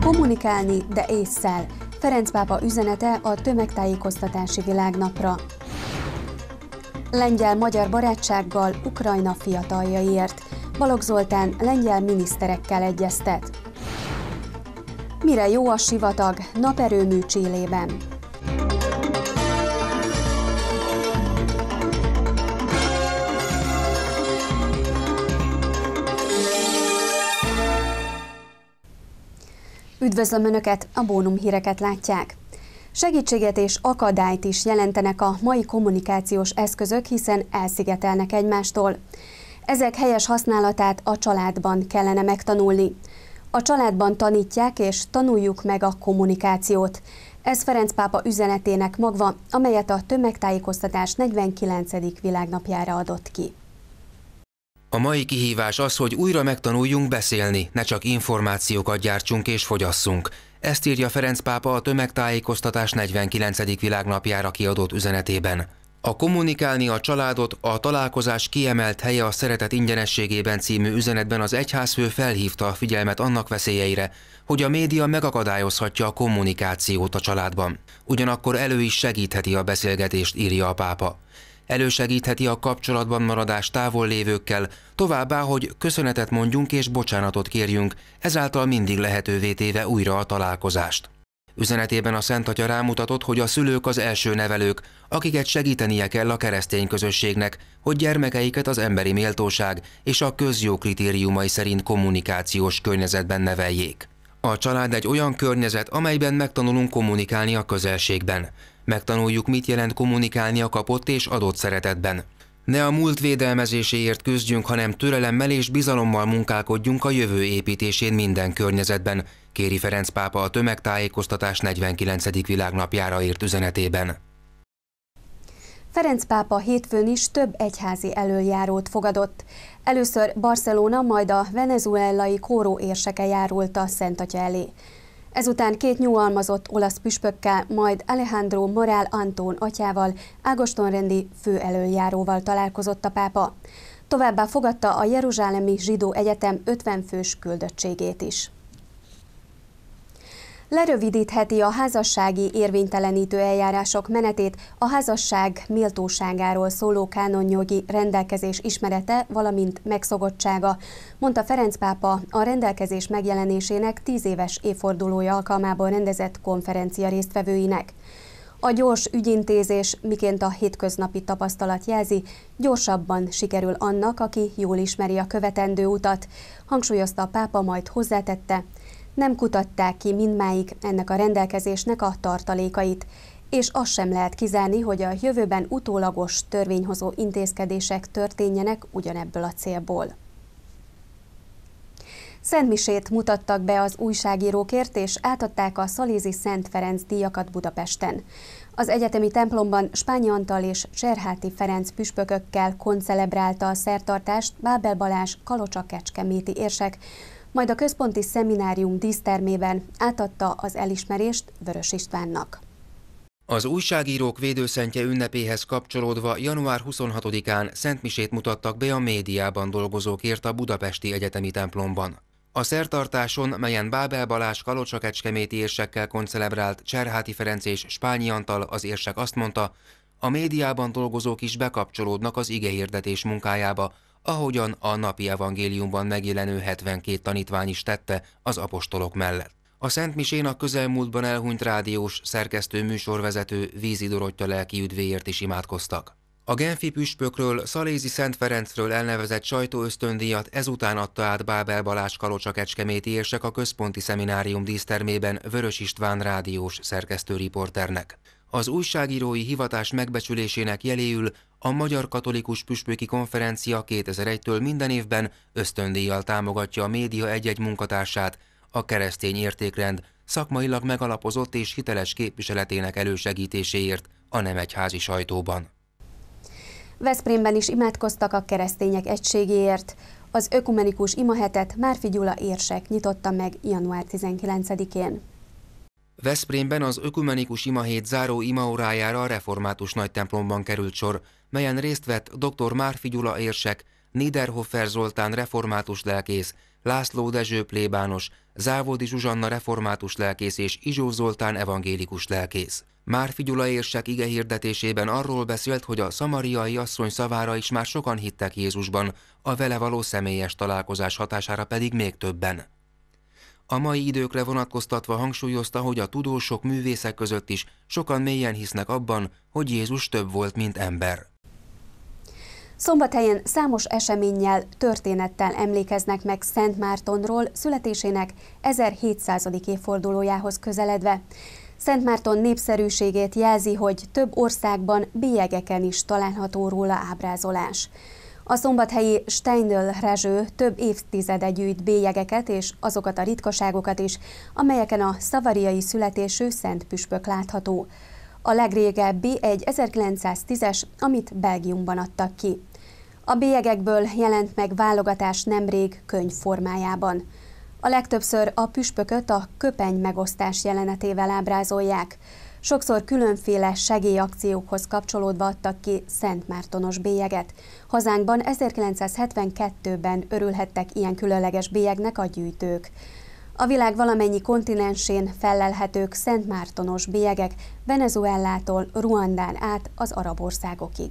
Kommunikálni, de ésszel. Ferenc pápa üzenete a tömegtájékoztatási világnapra. Lengyel-magyar barátsággal Ukrajna fiataljaiért. Balogh Zoltán lengyel miniszterekkel egyeztet. Mire jó a sivatag? Naperőmű Chilében. Üdvözlöm Önöket, a Bónum híreket látják. Segítséget és akadályt is jelentenek a mai kommunikációs eszközök, hiszen elszigetelnek egymástól. Ezek helyes használatát a családban kellene megtanulni. A családban tanítják és tanuljuk meg a kommunikációt. Ez Ferenc pápa üzenetének magva, amelyet a tömegtájékoztatás 49. világnapjára adott ki. A mai kihívás az, hogy újra megtanuljunk beszélni, ne csak információkat gyártsunk és fogyasszunk. Ezt írja Ferenc pápa a tömegtájékoztatás 49. világnapjára kiadott üzenetében. A Kommunikálni a családot, a találkozás kiemelt helye a szeretet ingyenességében című üzenetben az egyházfő felhívta a figyelmet annak veszélyeire, hogy a média megakadályozhatja a kommunikációt a családban. Ugyanakkor elő is segítheti a beszélgetést, írja a pápa. Elősegítheti a kapcsolatban maradás távol lévőkkel, továbbá, hogy köszönetet mondjunk és bocsánatot kérjünk, ezáltal mindig lehetővé téve újra a találkozást. Üzenetében a Szent Atya rámutatott, hogy a szülők az első nevelők, akiket segítenie kell a keresztény közösségnek, hogy gyermekeiket az emberi méltóság és a közjó kritériumai szerint kommunikációs környezetben neveljék. A család egy olyan környezet, amelyben megtanulunk kommunikálni a közelségben. Megtanuljuk, mit jelent kommunikálni a kapott és adott szeretetben. Ne a múlt védelmezéséért küzdjünk, hanem türelemmel és bizalommal munkálkodjunk a jövő építésén minden környezetben, kéri Ferenc pápa a tömegtájékoztatás 49. világnapjára írt üzenetében. Ferenc pápa hétfőn is több egyházi elöljárót fogadott. Először Barcelona, majd a venezuelai kóró érseke járult a Szent Atya elé. Ezután két nyugalmazott olasz püspökkel, majd Alejandro Morál Antón atyával, ágostonrendi főelöljáróval találkozott a pápa. Továbbá fogadta a Jeruzsálemi Zsidó Egyetem 50 fős küldöttségét is. Lerövidítheti a házassági érvénytelenítő eljárások menetét a házasság méltóságáról szóló kánonjogi rendelkezés ismerete, valamint megszokottsága, mondta Ferenc pápa a rendelkezés megjelenésének 10 éves évfordulója alkalmából rendezett konferencia résztvevőinek. A gyors ügyintézés, miként a hétköznapi tapasztalat jelzi, gyorsabban sikerül annak, aki jól ismeri a követendő utat, hangsúlyozta a pápa, majd hozzátette: nem kutatták ki mindmáig ennek a rendelkezésnek a tartalékait, és azt sem lehet kizárni, hogy a jövőben utólagos törvényhozó intézkedések történjenek ugyanebből a célból. Szentmisét mutattak be az újságírókért, és átadták a Szalézi Szent Ferenc díjakat Budapesten. Az egyetemi templomban Spányi Antal és Cserháti Ferenc püspökökkel koncelebrálta a szertartást Bábel Balázs kalocsa-kecskeméti érsek, majd a központi szeminárium dísztermében átadta az elismerést Vörös Istvánnak. Az újságírók védőszentje ünnepéhez kapcsolódva január 26-án szentmisét mutattak be a médiában dolgozókért a budapesti egyetemi templomban. A szertartáson, melyen Bábel Balázs kalocsa-kecskeméti érsekkel koncelebrált Cserháti Ferenc és Spányi Antal, az érsek azt mondta, a médiában dolgozók is bekapcsolódnak az igehirdetés munkájába, ahogyan a napi evangéliumban megjelenő 72 tanítvány is tette az apostolok mellett. A szentmisén a közelmúltban elhunyt rádiós, szerkesztő, műsorvezető Vízi Dorottya lelkiüdvéért is imádkoztak. A genfi püspökről, Szalézi Szent Ferencről elnevezett sajtóösztöndíjat ezután adta át Bábel Balázs kalocsa-kecskeméti érsek a központi szeminárium dísztermében Vörös István rádiós szerkesztő-riporternek. Az újságírói hivatás megbecsülésének jeléül a Magyar Katolikus Püspöki Konferencia 2001-től minden évben ösztöndíjjal támogatja a média egy-egy munkatársát a keresztény értékrend szakmailag megalapozott és hiteles képviseletének elősegítéséért a nem egyházi sajtóban. Veszprémben is imádkoztak a keresztények egységéért. Az ökumenikus imahetet Márfi Gyula érsek nyitotta meg január 19-én. Veszprémben az ökumenikus imahét záró imaórájára a református nagytemplomban került sor, melyen részt vett dr. Márfi Gyula érsek, Niederhofer Zoltán református lelkész, László Dezső plébános, Závodi Zsuzsanna református lelkész és Izsó Zoltán evangélikus lelkész. Márfi Gyula érsek igehirdetésében arról beszélt, hogy a szamariai asszony szavára is már sokan hittek Jézusban, a vele való személyes találkozás hatására pedig még többen. A mai időkre vonatkoztatva hangsúlyozta, hogy a tudósok, művészek között is sokan mélyen hisznek abban, hogy Jézus több volt, mint ember. Szombathelyen számos eseménnyel, történettel emlékeznek meg Szent Mártonról születésének 1700. évfordulójához közeledve. Szent Márton népszerűségét jelzi, hogy több országban bélyegeken is található róla ábrázolás. A szombathelyi Steindl Rezső több évtizede gyűjt bélyegeket és azokat a ritkaságokat is, amelyeken a szavariai születésű szent püspök látható. A legrégebbi egy 1910-es, amit Belgiumban adtak ki. A bélyegekből jelent meg válogatás nemrég könyv formájában. A legtöbbször a püspököt a köpeny megosztás jelenetével ábrázolják. Sokszor különféle segélyakciókhoz kapcsolódva adtak ki Szent Mártonos bélyeget. Hazánkban 1972-ben örülhettek ilyen különleges bélyegnek a gyűjtők. A világ valamennyi kontinensén fellelhetők Szent Mártonos bélyegek Venezuelától Ruandán át az arab országokig.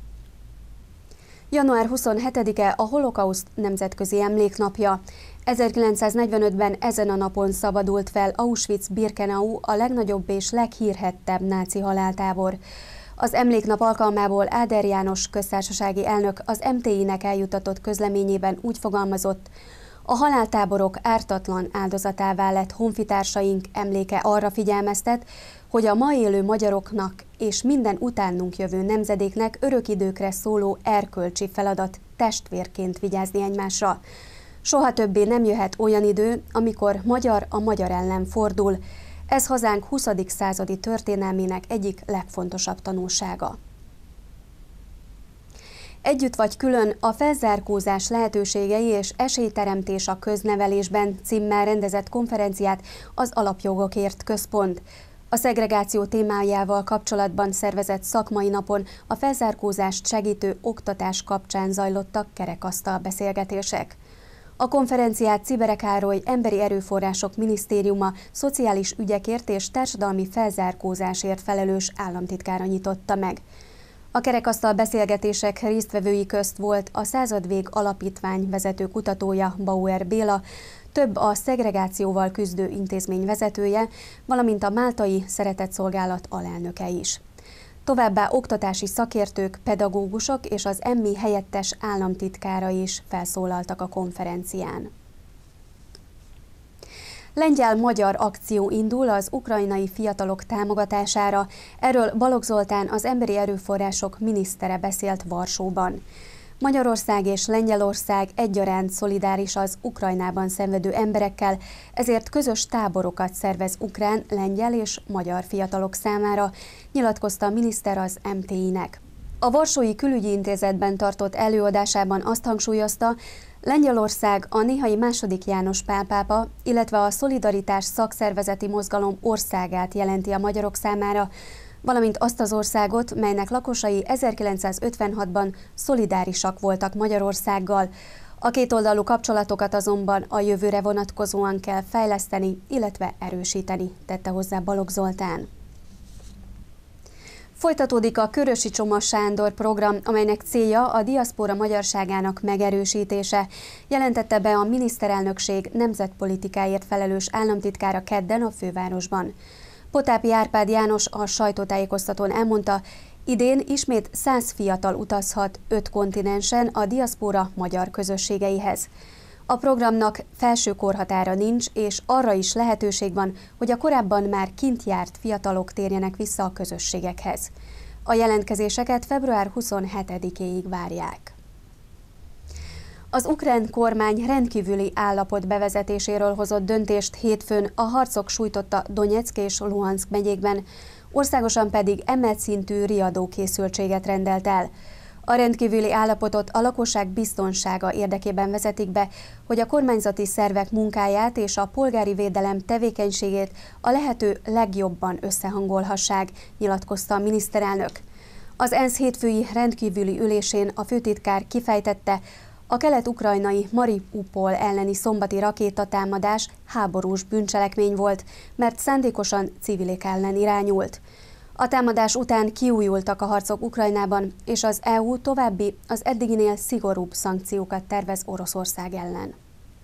Január 27-e a Holokauszt nemzetközi emléknapja. 1945-ben ezen a napon szabadult fel Auschwitz-Birkenau, a legnagyobb és leghírhedtebb náci haláltábor. Az emléknap alkalmából Áder János köztársasági elnök az MTI-nek eljutatott közleményében úgy fogalmazott: a haláltáborok ártatlan áldozatává lett honfitársaink emléke arra figyelmeztet, hogy a ma élő magyaroknak és minden utánunk jövő nemzedéknek örök időkre szóló erkölcsi feladat testvérként vigyázni egymásra. Soha többé nem jöhet olyan idő, amikor magyar a magyar ellen fordul. Ez hazánk 20. századi történelmének egyik legfontosabb tanulsága. Együtt vagy külön, a felzárkózás lehetőségei és esélyteremtés a köznevelésben címmel rendezett konferenciát az Alapjogokért Központ. A szegregáció témájával kapcsolatban szervezett szakmai napon a felzárkózást segítő oktatás kapcsán zajlottak kerekasztal beszélgetések. A konferenciát Czibere Károly Emberi Erőforrások Minisztériuma szociális ügyekért és társadalmi felzárkózásért felelős államtitkára nyitotta meg. A kerekasztal beszélgetések résztvevői közt volt a Századvég Alapítvány vezető kutatója, Bauer Béla, több a szegregációval küzdő intézmény vezetője, valamint a Máltai Szeretetszolgálat alelnöke is. Továbbá oktatási szakértők, pedagógusok és az EMMI helyettes államtitkára is felszólaltak a konferencián. Lengyel-magyar akció indul az ukrajnai fiatalok támogatására. Erről Balogh Zoltán, az Emberi Erőforrások minisztere beszélt Varsóban. Magyarország és Lengyelország egyaránt szolidáris az Ukrajnában szenvedő emberekkel, ezért közös táborokat szervez ukrán, lengyel és magyar fiatalok számára, nyilatkozta a miniszter az MTI-nek. A Varsói Külügyi Intézetben tartott előadásában azt hangsúlyozta, Lengyelország a néhai II. János Pál pápa, illetve a Szolidaritás szakszervezeti mozgalom országát jelenti a magyarok számára, valamint azt az országot, melynek lakosai 1956-ban szolidárisak voltak Magyarországgal. A kétoldalú kapcsolatokat azonban a jövőre vonatkozóan kell fejleszteni, illetve erősíteni, tette hozzá Balogh Zoltán. Folytatódik a Körösi Csoma Sándor program, amelynek célja a diaszpora magyarságának megerősítése, jelentette be a miniszterelnökség nemzetpolitikáért felelős államtitkára kedden a fővárosban. Potápi Árpád János a sajtótájékoztatón elmondta, idén ismét 100 fiatal utazhat 5 kontinensen a diaszpora magyar közösségeihez. A programnak felső korhatára nincs, és arra is lehetőség van, hogy a korábban már kint járt fiatalok térjenek vissza a közösségekhez. A jelentkezéseket február 27-éig várják. Az ukrán kormány rendkívüli állapot bevezetéséről hozott döntést hétfőn a harcok sújtotta Donyeck és Luhanszk megyékben, országosan pedig emelt szintű riadókészültséget rendelt el. A rendkívüli állapotot a lakosság biztonsága érdekében vezetik be, hogy a kormányzati szervek munkáját és a polgári védelem tevékenységét a lehető legjobban összehangolhassák, nyilatkozta a miniszterelnök. Az ENSZ hétfői rendkívüli ülésén a főtitkár kifejtette, A kelet-ukrajnai Mariupol elleni szombati rakétatámadás háborús bűncselekmény volt, mert szándékosan civilek ellen irányult. A támadás után kiújultak a harcok Ukrajnában, és az EU további, az eddiginél szigorúbb szankciókat tervez Oroszország ellen.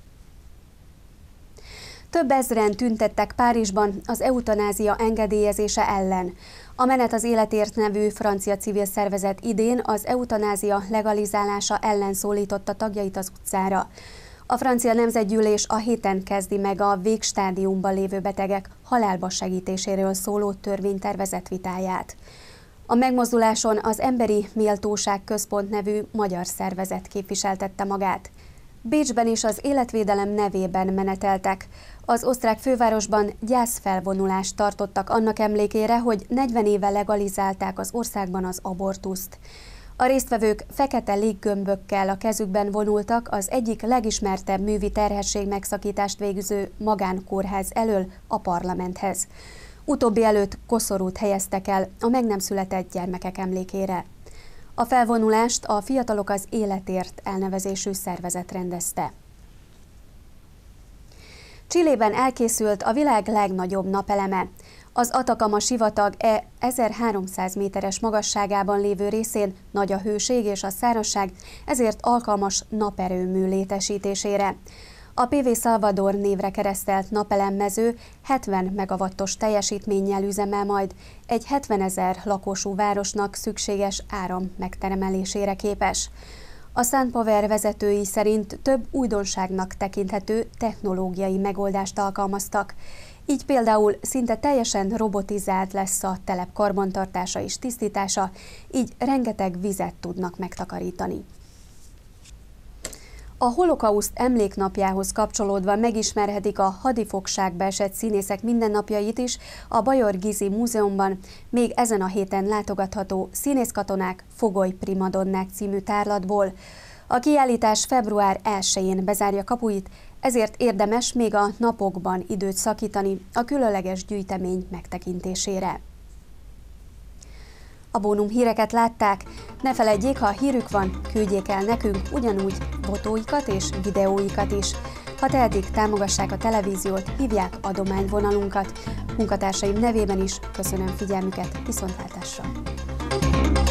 Több ezren tüntettek Párizsban az eutanázia engedélyezése ellen. A Menet az életért nevű francia civil szervezet idén az eutanázia legalizálása ellen szólította tagjait az utcára. A francia nemzetgyűlés a héten kezdi meg a végstádiumban lévő betegek halálba segítéséről szóló törvénytervezet vitáját. A megmozduláson az Emberi Méltóság Központ nevű magyar szervezet képviseltette magát. Bécsben is az életvédelem nevében meneteltek. Az osztrák fővárosban gyászfelvonulást tartottak annak emlékére, hogy 40 éve legalizálták az országban az abortuszt. A résztvevők fekete léggömbökkel a kezükben vonultak az egyik legismertebb művi terhesség megszakítást végző magánkórház elől a parlamenthez. Utóbbi előtt koszorút helyeztek el a meg nem született gyermekek emlékére. A felvonulást a Fiatalok az Életért elnevezésű szervezet rendezte. Chilében elkészült a világ legnagyobb napeleme. Az Atacama-sivatag 1300 méteres magasságában lévő részén nagy a hőség és a szárazság, ezért alkalmas naperőmű létesítésére. A PV Salvador névre keresztelt napelemmező 70 megawattos teljesítménnyel üzemel majd, egy 70 000 lakosú városnak szükséges áram megtermelésére képes. A SunPower vezetői szerint több újdonságnak tekinthető technológiai megoldást alkalmaztak. Így például szinte teljesen robotizált lesz a telep karbantartása és tisztítása, így rengeteg vizet tudnak megtakarítani. A holokauszt emléknapjához kapcsolódva megismerhetik a hadifogságba esett színészek mindennapjait is a Bajor Gizi Múzeumban, még ezen a héten látogatható Színészkatonák, Fogoly primadonnák című tárlatból. A kiállítás február 1-én bezárja kapuit, ezért érdemes még a napokban időt szakítani a különleges gyűjtemény megtekintésére. A Bónum híreket látták, ne feledjék, ha hírük van, küldjék el nekünk ugyanúgy fotóikat és videóikat is. Ha tehetik, támogassák a televíziót, hívják adományvonalunkat. Munkatársaim nevében is köszönöm figyelmüket, viszontlátásra!